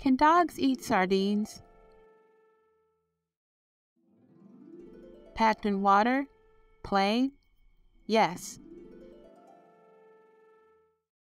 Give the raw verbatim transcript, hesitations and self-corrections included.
Can dogs eat sardines? Packed in water? Plain? Yes.